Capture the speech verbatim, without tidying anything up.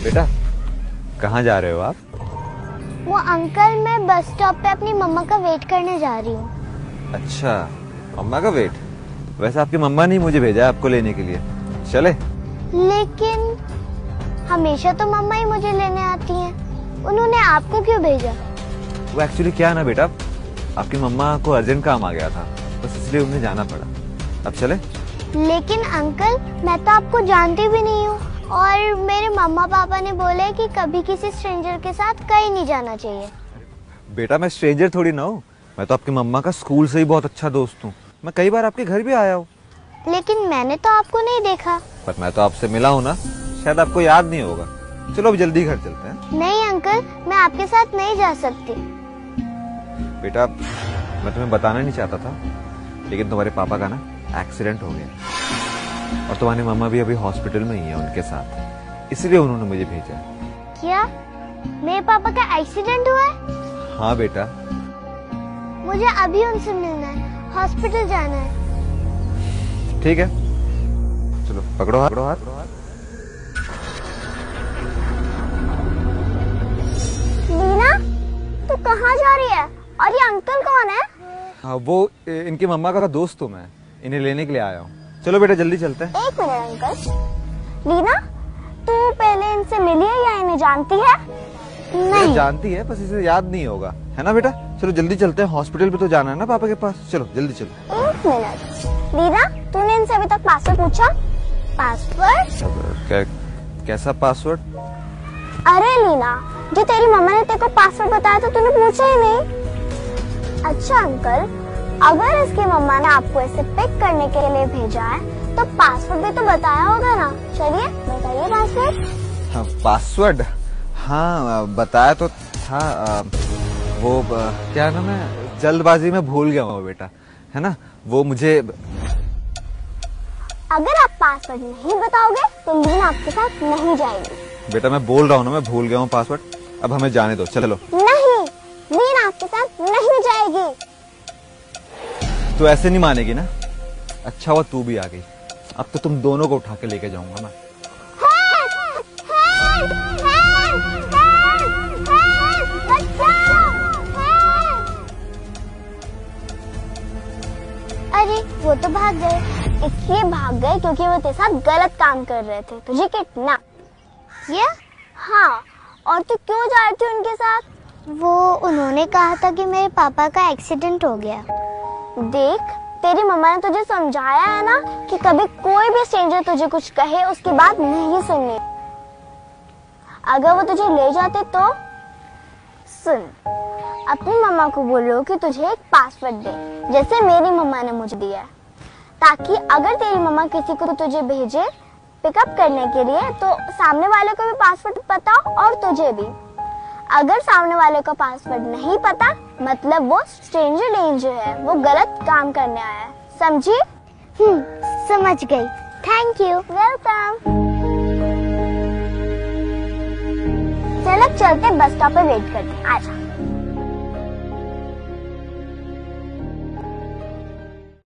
बेटा कहाँ जा रहे हो आप? वो अंकल, मैं बस स्टॉप पे अपनी मम्मा का वेट करने जा रही हूँ। अच्छा, मम्मा का वेट? वैसे आपकी मम्मा ने मुझे भेजा आपको लेने के लिए, चले? लेकिन हमेशा तो मम्मा ही मुझे लेने आती हैं। उन्होंने आपको क्यों भेजा? वो एक्चुअली क्या ना बेटा, आपकी मम्मा को अर्जेंट काम आ गया था, बस इसलिए उन्हें जाना पड़ा। अब चले? लेकिन अंकल, मैं तो आपको जानती भी नहीं हूँ, और मेरे मम्मा पापा ने बोले कि कभी किसी स्ट्रेंजर के साथ कहीं नहीं जाना चाहिए। बेटा मैं स्ट्रेंजर थोड़ी ना हूँ, मैं तो आपकी मम्मा का स्कूल से ही बहुत अच्छा दोस्त हूँ। मैं कई बार आपके घर भी आया हूँ। लेकिन मैंने तो आपको नहीं देखा। पर मैं तो आपसे मिला हूँ ना, शायद आपको याद नहीं होगा। चलो अब जल्दी घर चलते हैं। नहीं अंकल, मैं आपके साथ नहीं जा सकती। बेटा मैं तुम्हें बताना नहीं चाहता था, लेकिन तुम्हारे पापा का ना एक्सीडेंट हो गया, और तुम्हारी मम्मा भी अभी हॉस्पिटल में ही है उनके साथ, इसलिए उन्होंने मुझे भेजा। क्या मेरे पापा का एक्सीडेंट हुआ है? हाँ बेटा। मुझे अभी उनसे मिलना है, हॉस्पिटल जाना है। ठीक है, चलो पकड़ो हाथ, पकड़ो हाथ। लीना, तू कहाँ जा रही है? और ये अंकल कौन है? हाँ, वो इनकी मम्मा का दोस्त हूँ मैं, इन्हें लेने के लिए आया हूँ। चलो बेटा जल्दी चलते हैं। एक मिनट अंकल। लीना, तू पहले इनसे मिली है या इन्हें जानती है? नहीं जानती है, बस इसे याद नहीं होगा, है ना बेटा? चलो जल्दी चलते हैं, हॉस्पिटल पे तो जाना है ना पापा के पास। चलो जल्दी चलो। एक मिनट लीना, तूने इनसे अभी तक पासवर्ड पूछा? पासवर्ड? क्या, कैसा पासवर्ड? अरे लीना, जो तेरी मम्मा ने तेरे को पासवर्ड बताया था तूने पूछा ही नहीं। अच्छा अंकल, अगर इसकी मम्मा ने आपको ऐसे पिक करने के लिए भेजा है तो पासवर्ड भी तो बताया होगा ना। चलिए बताइए पासवर्ड। हाँ, पासवर्ड हाँ बताया तो था। आ, वो आ, क्या नाम है, जल्दबाजी में भूल गया हूँ बेटा, है ना? वो मुझे अगर आप पासवर्ड नहीं बताओगे तो लीना आपके साथ नहीं जाएगी। बेटा मैं बोल रहा हूँ ना, मैं भूल गया हूँ पासवर्ड, अब हमें जाने दो। चलो। नहीं, लीना आपके साथ नहीं जाएगी। तू ऐसे नहीं मानेगी ना? अच्छा हुआ तू भी आ गई, अब तो तुम दोनों को उठा के लेके जाऊंगा मैं। अरे वो तो भाग गए। इसलिए भाग गए क्योंकि वो तेरे साथ गलत काम कर रहे थे, तुझे कितना ये? हाँ, और तू क्यों जा रही थी उनके साथ? वो उन्होंने कहा था कि मेरे पापा का एक्सीडेंट हो गया। देख, तेरी मम्मा ने तुझे समझाया है ना कि कभी कोई भी स्ट्रेंजर तुझे कुछ कहे उसकी बात नहीं सुननी। अगर वो तुझे ले जाते तो सुन, अपनी मम्मा को बोलो कि तुझे एक पासवर्ड दे, जैसे मेरी मम्मा ने मुझे दिया है, ताकि अगर तेरी मम्मा किसी को तुझे भेजे पिकअप करने के लिए तो सामने वाले को भी पासवर्ड पता और तुझे भी। अगर सामने वाले को पासवर्ड नहीं पता मतलब वो स्ट्रेंजर डेंजर है, वो गलत काम करने आया है, समझी? हम्म, समझ गई। Thank you. वेलकम। चल अब चलते, बस स्टॉप पे वेट करते हैं। आजा।